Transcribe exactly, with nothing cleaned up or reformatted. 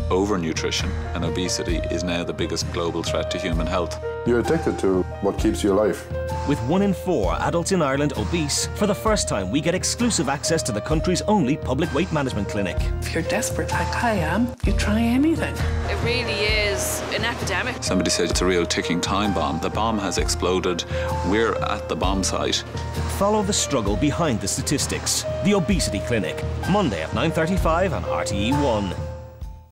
overnutrition and obesity is now the biggest global threat to human health. You're addicted to what keeps you alive. With one in four adults in Ireland obese, for the first time we get exclusive access to the country's only public weight management clinic. If you're desperate like I am, you try anything. It really is an epidemic. Somebody said it's a real ticking time bomb. The bomb has exploded. We're at the bomb site. Follow the struggle behind the statistics. The Obesity Clinic, Monday at nine thirty-five on R T É One.